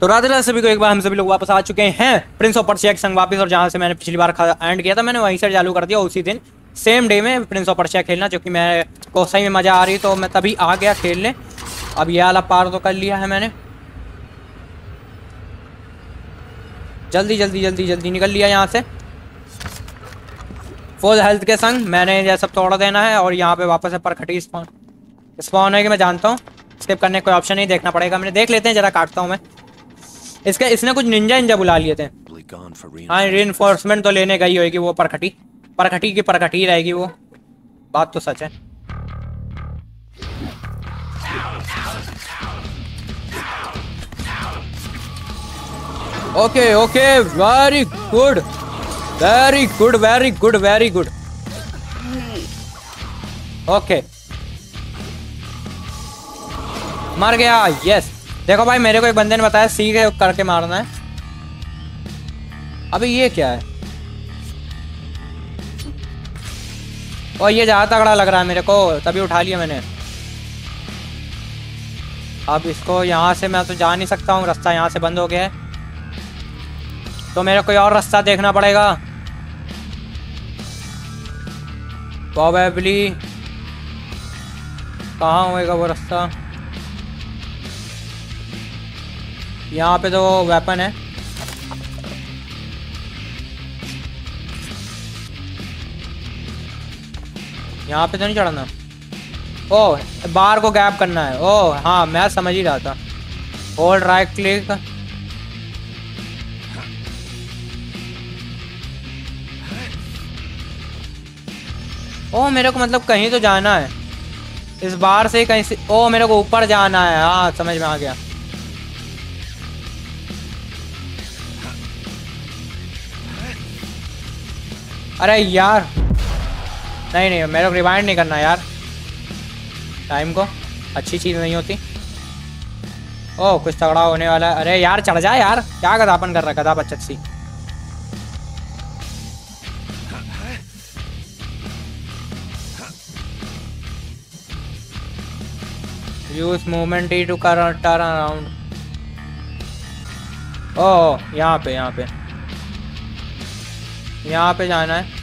तो राधे राधे सभी को, एक बार हम सभी लोग वापस आ चुके हैं प्रिंस ऑफ पर्शिया के संग वापस। और जहां से मैंने पिछली बार एंड किया था, मैंने वहीं से चालू कर दिया उसी दिन सेम डे में प्रिंस ऑफ पर्शिया खेलना, जो कि मैं को सही में मज़ा आ रही, तो मैं तभी आ गया खेलने। अब ये वाला पार तो कर लिया है मैंने, जल्दी जल्दी जल्दी जल्दी निकल लिया यहाँ से फुल हेल्थ के संग। मैंने ये सब तोड़ देना है और यहाँ पे वापस है परखटी स्पॉन है कि मैं जानता हूँ। स्किप करने का कोई ऑप्शन नहीं, देखना पड़ेगा। मैंने देख लेते हैं, जरा काटता हूँ मैं इसने कुछ निंजा बुला लिए थे। हाँ, रीइंफोर्समेंट तो लेने गई होगी वो परखटी की परखटी रहेगी वो, बात तो सच है। Okay okay, very good very good very good very good. Okay, मर गया, यस। देखो भाई, मेरे को एक बंदे ने बताया सी करके मारना है। अबे ये क्या है? और ये ज्यादा तगड़ा लग रहा है मेरे को, तभी उठा लिया मैंने। अब इसको यहाँ से मैं तो जा नहीं सकता हूँ, रास्ता यहाँ से बंद हो गया है, तो मेरे कोई और रास्ता देखना पड़ेगा। प्रोबेबली कहाँ होएगा वो रास्ता? यहाँ पे तो वेपन है। यहाँ पे तो नहीं चढ़ना। ओह, बार को गैप करना है। ओह हाँ, मैं समझ ही रहा था। Hold right click. ओह, मेरे को मतलब कहीं तो जाना है इस बार से, कहीं से। ओह, मेरे को ऊपर जाना है। हाँ, समझ में आ गया। अरे यार, नहीं नहीं, मेरे को रिवाइंड नहीं करना यार, टाइम को अच्छी चीज़ नहीं होती। ओह, कुछ तगड़ा होने वाला है। अरे यार, चढ़ जा यार, क्या गधापन कर रहा है, गधा बच्चा सी। Use movement to turn around. Oh, यहाँ पे जाना है।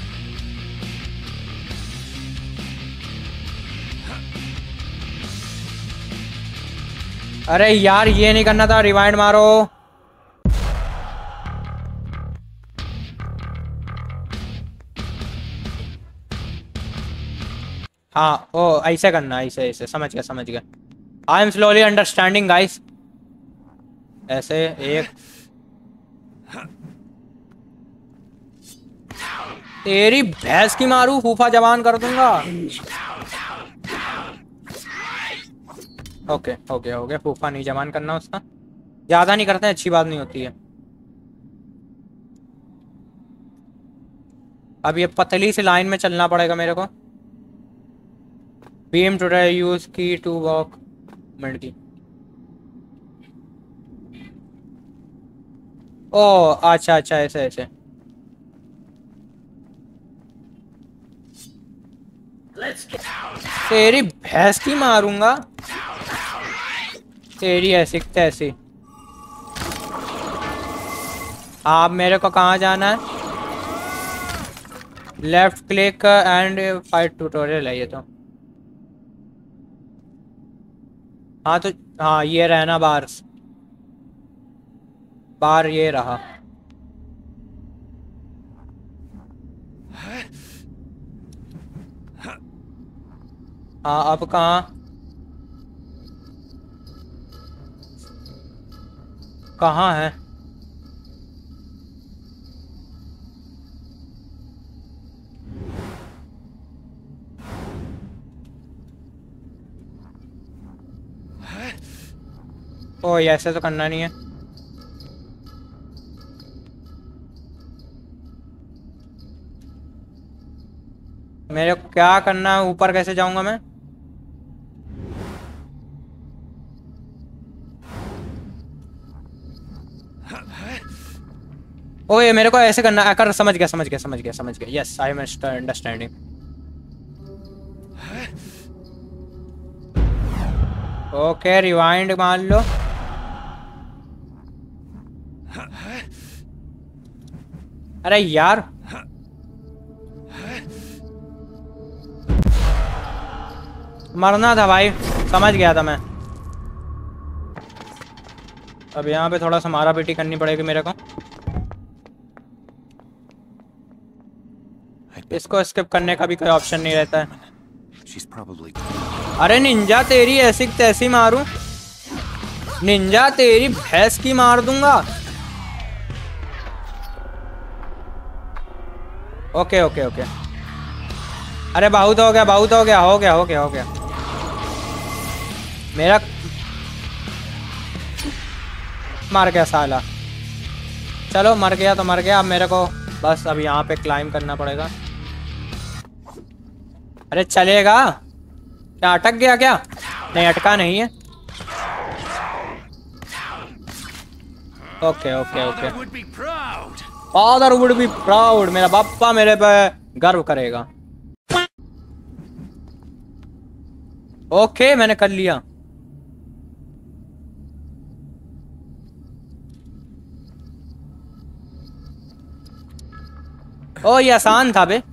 अरे यार, ये नहीं करना था, रिवाइंड मारो। हाँ, ओ ऐसे करना, ऐसे ऐसे, समझ गया। I am slowly understanding guys. ऐसे एक, तेरी भैंस की मारू, फूफा जवान कर दूंगा। ओके, हो गया। फूफा नहीं जवान करना उसका, ज्यादा नहीं करते, अच्छी बात नहीं होती है। अब ये पतली सी लाइन में चलना पड़ेगा मेरे को। Beam to use key to walk minute की। ओ अच्छा, ऐसे तेरी भैंस की मारूंगा, तेरी ऐसी तैसी। आप मेरे को कहाँ जाना है? Left click and fight tutorial है ये तो। हाँ तो हाँ, ये रहना बार ये रहा। हाँ, अब कहाँ है? ओ, ऐसे तो करना नहीं है। मेरे को क्या करना है? ऊपर कैसे जाऊंगा मैं? ओ, ये मेरे को ऐसे करना है। कर, समझ गया। Yes, I am understanding. Okay, rewind मान लो। अरे यार, मरना था भाई, समझ गया था मैं। अब यहाँ पे थोड़ा सा मारा पीटी करनी पड़ेगी मेरे को। इसको स्किप करने का भी कोई ऑप्शन नहीं रहता है। अरे निंजा तेरी ऐसी तैसी मारूं, निंजा तेरी भैंस की मार दूंगा। Okay okay okay. अरे बहुत हो गया, बहुत हो गया, हो गया हो गया हो गया मेरा। मर गया साला। चलो मर गया तो मर गया। अब मेरे को बस अब यहाँ पे क्लाइंब करना पड़ेगा। अरे चलेगा क्या? अटक गया क्या? नहीं अटका नहीं है। Okay okay okay. Father would be proud, मेरा पापा मेरे पे गर्व करेगा। ओके मैंने कर लिया। ओ ये आसान था बे।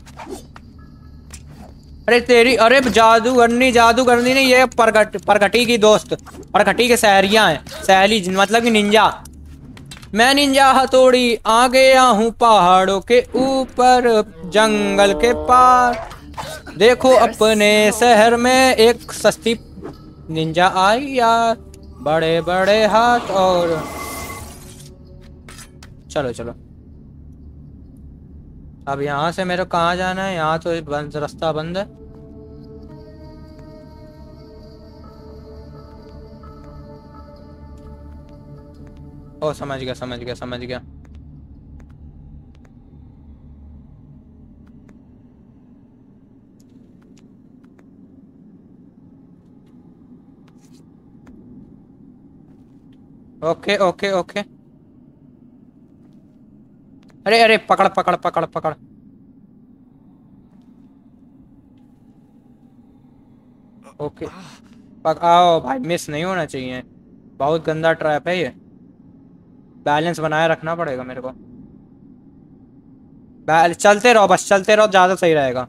अरे तेरी, अरे जादूगरनी नहीं, ये परगटी की दोस्त, परगटी के सहरिया हैं, सहेली मतलब कि निंजा। मैं निंजा हथौड़ी आ गया हूँ पहाड़ों के ऊपर, जंगल के पार। देखो अपने शहर में एक सस्ती निंजा आई यार, बड़े बड़े हाथ और। चलो चलो। अब यहाँ से मेरे को कहाँ जाना है? यहाँ तो बंद, रास्ता बंद है। ओ समझ गया समझ गया समझ गया। Okay okay okay. अरे अरे पकड़ पकड़ पकड़ पकड़। ओके आओ भाई, मिस नहीं होना चाहिए। बहुत गंदा ट्रैप है ये। बैलेंस बनाए रखना पड़ेगा मेरे को। चलते रहो बस, चलते रहो, ज्यादा सही रहेगा।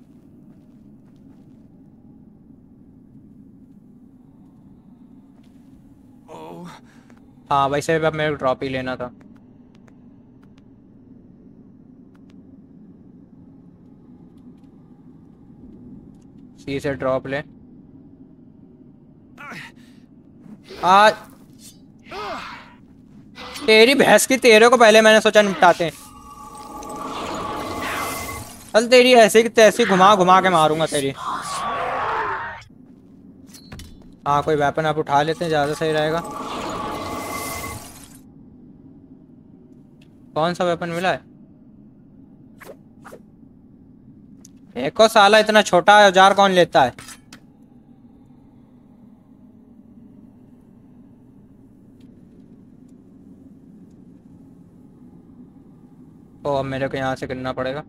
हाँ वैसे अब मेरे को ड्रॉप ही लेना था। सी से ड्रॉप ले। आज तेरी भैंस की, तेरे को पहले मैंने सोचा निपटाते हैं। चल तेरी ऐसी की तैसी घुमा घुमा के मारूंगा तेरी। हाँ कोई वेपन आप उठा लेते हैं, ज्यादा सही रहेगा। कौन सा वेपन मिला है? एक और साला इतना छोटा औजार कौन लेता है? ओ अब मेरे को यहाँ से करना पड़ेगा।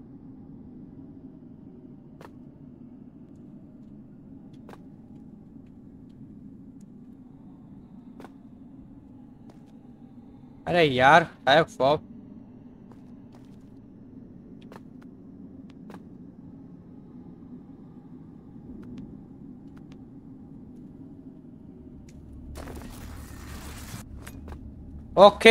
अरे यार है फॉप। ओके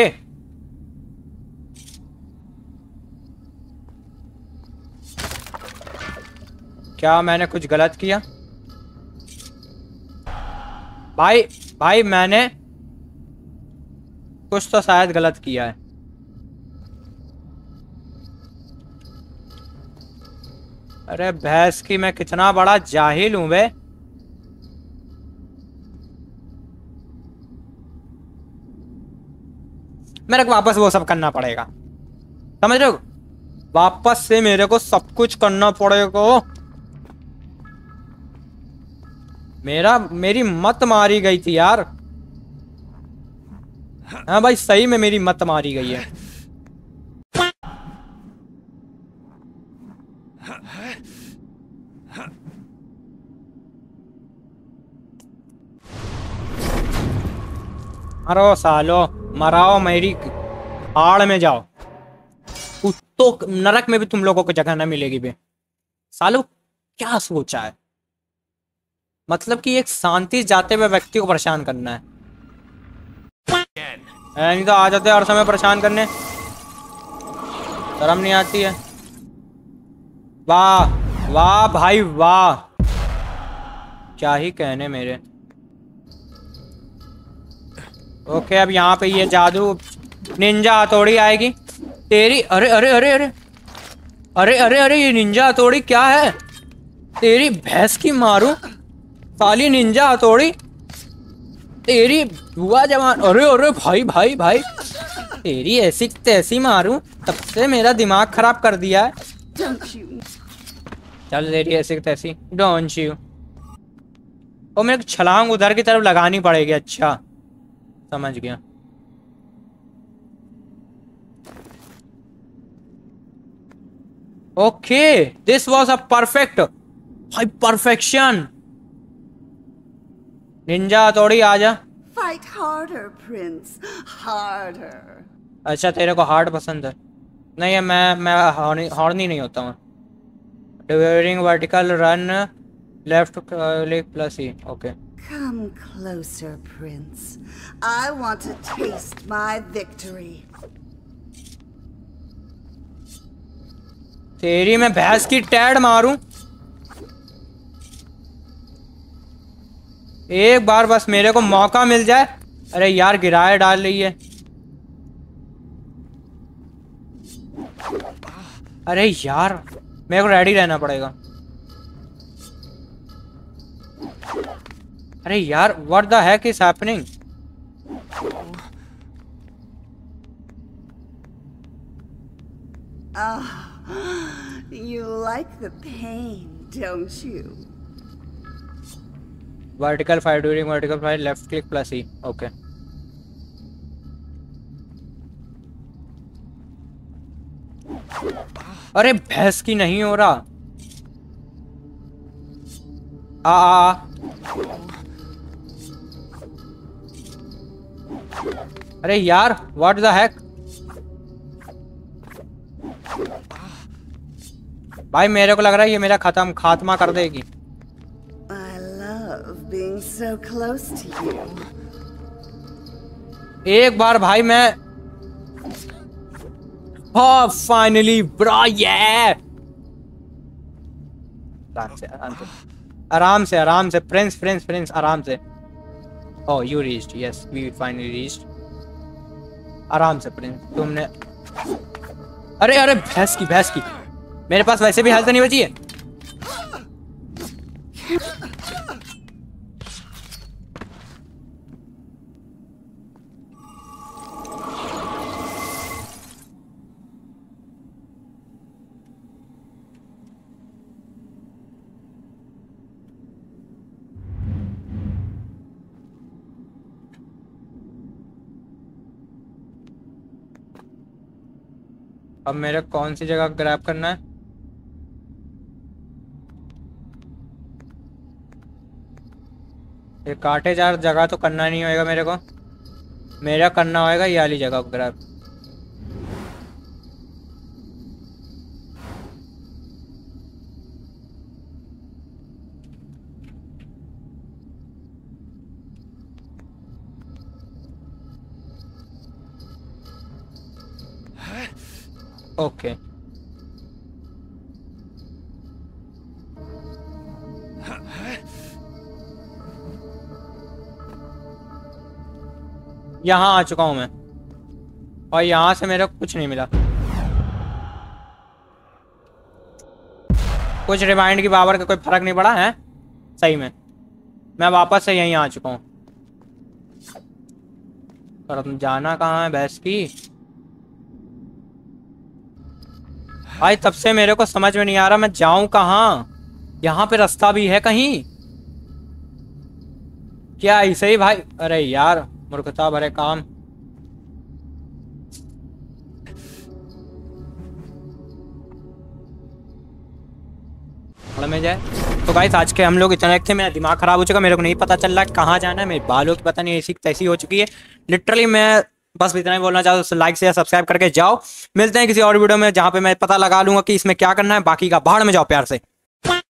क्या मैंने कुछ गलत किया? भाई भाई मैंने कुछ तो शायद गलत किया है। अरे भैंस की, मैं कितना बड़ा जाहिल हूं बे। मेरे को वापस वो सब करना पड़ेगा, समझ रहे हो? वापस से मेरे को सब कुछ करना पड़ेगा। मेरी मत मारी गई थी यार। हाँ भाई सही में मेरी मत मारी गई है। मरो सालो, मराओ मेरी भाड़ में जाओ, तो नरक में भी तुम लोगों को जगह ना मिलेगी बे। सालो क्या सोचा है, मतलब कि एक शांति जाते हुए व्यक्ति को परेशान करना है। नहीं तो आ जाते हर समय परेशान करने, शर्म नहीं आती है। वाह वाह भाई वाह, क्या ही कहने मेरे। ओके अब यहाँ पे ये जादू निंजा हथौड़ी आएगी तेरी। अरे अरे अरे अरे अरे अरे अरे ये निंजा हथौड़ी क्या है, तेरी भैंस की मारू साली निंजा हथौड़ी, तेरी बुआ जवान। अरे अरे भाई भाई भाई, तेरी ऐसी तैसी मारूं, तब से मेरा दिमाग खराब कर दिया है। चल तेरी ऐसी तैसी डोंट यू। और मेरे को छलांग उधर की तरफ लगानी पड़ेगी। अच्छा समझ गया। Okay this was a perfect भाई, परफेक्शन। निंजा हथौड़ी आजा। Fight harder, Prince. Harder. अच्छा तेरे को हार्ड पसंद है। नहीं है, मैं हॉर्नी नहीं होता हूँ। During vertical run left click plus E. Okay Come closer, Prince. I want to taste my victory. तेरी मैं भैंस की टैड मारूं एक बार, बस मेरे को मौका मिल जाए। अरे यार गिराए डाल रही है। अरे यार मेरे को रेडी रहना पड़ेगा। अरे यार what the heck is happening. You like the pain, don't you? Vertical fire during vertical fire left click plus E. Okay अरे भैंस की नहीं हो रहा। आ अरे यार व्हाट द हेक भाई, मेरे को लग रहा है ये मेरा खात्मा कर देगी। I love being so close to you. एक बार भाई मैं फाइनली ब्रा ये। आराम से आराम से प्रिंस आराम से। Oh you reached, yes we finally reached. आराम से प्रिंस तुमने। अरे अरे भैंस की मेरे पास वैसे भी हेल्थ नहीं बची है। अब मेरे कौन सी जगह ग्रैब करना है? ये कांटे जार जगह तो करना नहीं होएगा मेरे को, मेरा करना होएगा ये वाली जगह को ग्रैब। ओके यहाँ आ चुका हूं मैं, और यहाँ से मेरे को कुछ नहीं मिला। कुछ रिमाइंड की पावर का कोई फर्क नहीं पड़ा है सही में। मैं वापस से यहीं आ चुका हूँ। और तुम जाना कहाँ है भैंस की? भाई तब से मेरे को समझ में नहीं आ रहा मैं जाऊं कहाँ। यहाँ पे रास्ता भी है कहीं क्या? ऐसे ही भाई, अरे यार मूर्खता भरे काम। में जाए तो गाइस आज के हम लोग इतना थे, मेरा दिमाग खराब हो चुका, मेरे को नहीं पता चल रहा कहाँ जाना है। मेरे बालों की पता नहीं ऐसी तैसी हो चुकी है लिटरली। मैं बस इतना ही बोलना चाहता हूँ, लाइक से सब्सक्राइब करके जाओ। मिलते हैं किसी और वीडियो में जहाँ पे मैं पता लगा लूंगा कि इसमें क्या करना है, बाकी का भाड़ में जाओ प्यार से।